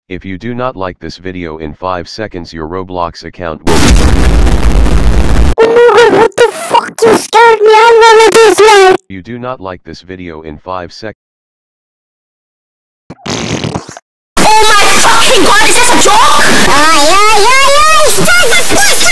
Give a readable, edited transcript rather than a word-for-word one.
If you do not like this video in 5 seconds, your Roblox account will be... Oh my god, what the fuck? You scared me. I never did that. You do not like this video in 5 seconds. Oh my fucking god, is this a joke? Ay, ay, ay, ay! Stop this!